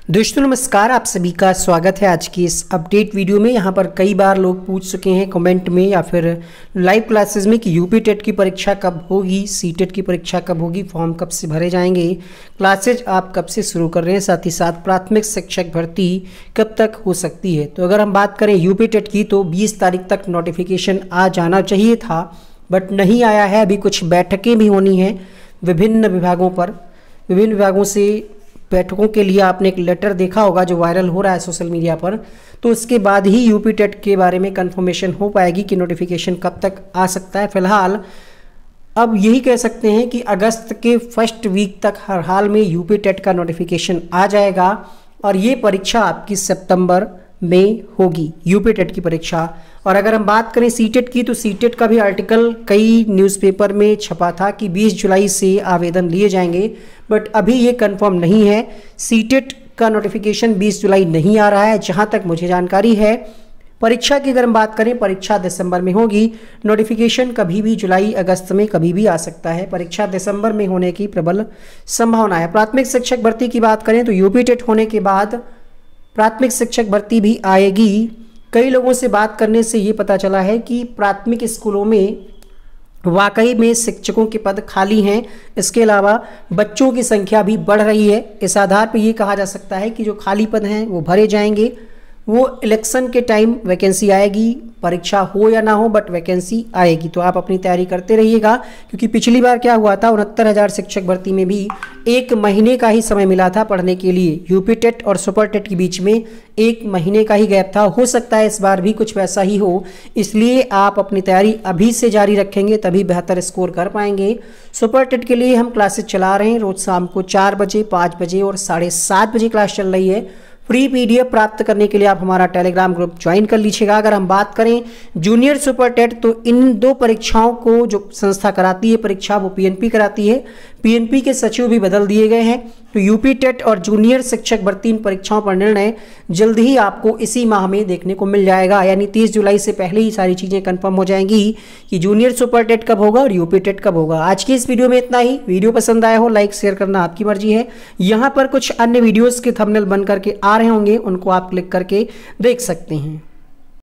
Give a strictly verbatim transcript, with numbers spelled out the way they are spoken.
दोस्तों नमस्कार, आप सभी का स्वागत है आज की इस अपडेट वीडियो में। यहाँ पर कई बार लोग पूछ चुके हैं कमेंट में या फिर लाइव क्लासेस में कि यूपी टेट की परीक्षा कब होगी, सी टेट की परीक्षा कब होगी, फॉर्म कब से भरे जाएंगे, क्लासेज आप कब से शुरू कर रहे हैं, साथ ही साथ प्राथमिक शिक्षक भर्ती कब तक हो सकती है। तो अगर हम बात करें यूपी टेट की तो बीस तारीख तक नोटिफिकेशन आ जाना चाहिए था, बट नहीं आया है। अभी कुछ बैठकें भी होनी हैं विभिन्न विभागों पर, विभिन्न विभागों से बैठकों के लिए आपने एक लेटर देखा होगा जो वायरल हो रहा है सोशल मीडिया पर। तो उसके बाद ही यूपी टेट के बारे में कंफर्मेशन हो पाएगी कि नोटिफिकेशन कब तक आ सकता है। फिलहाल अब यही कह सकते हैं कि अगस्त के फर्स्ट वीक तक हर हाल में यूपी टेट का नोटिफिकेशन आ जाएगा और ये परीक्षा आपकी सितंबर में होगी, यूपी टेट की परीक्षा। और अगर हम बात करें सी टेट की तो सी टेट का भी आर्टिकल कई न्यूज़पेपर में छपा था कि बीस जुलाई से आवेदन लिए जाएंगे, बट अभी ये कंफर्म नहीं है। सी टेट का नोटिफिकेशन बीस जुलाई नहीं आ रहा है जहां तक मुझे जानकारी है। परीक्षा की अगर हम बात करें, परीक्षा दिसंबर में होगी, नोटिफिकेशन कभी भी जुलाई अगस्त में कभी भी आ सकता है। परीक्षा दिसंबर में होने की प्रबल संभावना है। प्राथमिक शिक्षक भर्ती की बात करें तो यूपी टेट होने के बाद प्राथमिक शिक्षक भर्ती भी आएगी। कई लोगों से बात करने से ये पता चला है कि प्राथमिक स्कूलों में वाकई में शिक्षकों के पद खाली हैं। इसके अलावा बच्चों की संख्या भी बढ़ रही है। इस आधार पर ये कहा जा सकता है कि जो खाली पद हैं वो भरे जाएंगे। वो इलेक्शन के टाइम वैकेंसी आएगी, परीक्षा हो या ना हो बट वैकेंसी आएगी। तो आप अपनी तैयारी करते रहिएगा, क्योंकि पिछली बार क्या हुआ था, उनहत्तर हज़ार शिक्षक भर्ती में भी एक महीने का ही समय मिला था पढ़ने के लिए। यूपी टेट और सुपर टेट के बीच में एक महीने का ही गैप था। हो सकता है इस बार भी कुछ वैसा ही हो, इसलिए आप अपनी तैयारी अभी से जारी रखेंगे तभी बेहतर स्कोर कर पाएंगे। सुपर टेट के लिए हम क्लासेस चला रहे हैं रोज शाम को चार बजे, पाँच बजे और साढ़े सात बजे क्लास चल रही है। फ्री पीडीएफ प्राप्त करने के लिए आप हमारा टेलीग्राम ग्रुप ज्वाइन कर लीजिएगा। अगर हम बात करें जूनियर सुपर टेट तो इन दो परीक्षाओं को जो संस्था कराती है परीक्षा वो पीएनपी कराती है। पीएनपी के सचिव भी बदल दिए गए हैं। तो यूपी टेट और जूनियर शिक्षक भर्ती इन परीक्षाओं पर निर्णय जल्द ही आपको इसी माह में देखने को मिल जाएगा, यानी तीस जुलाई से पहले ही सारी चीज़ें कंफर्म हो जाएंगी कि जूनियर सुपर टेट कब होगा और यूपी टेट कब होगा। आज की इस वीडियो में इतना ही। वीडियो पसंद आया हो लाइक शेयर करना आपकी मर्जी है। यहाँ पर कुछ अन्य वीडियोज़ के थंबनेल बन करके आ रहे होंगे, उनको आप क्लिक करके देख सकते हैं।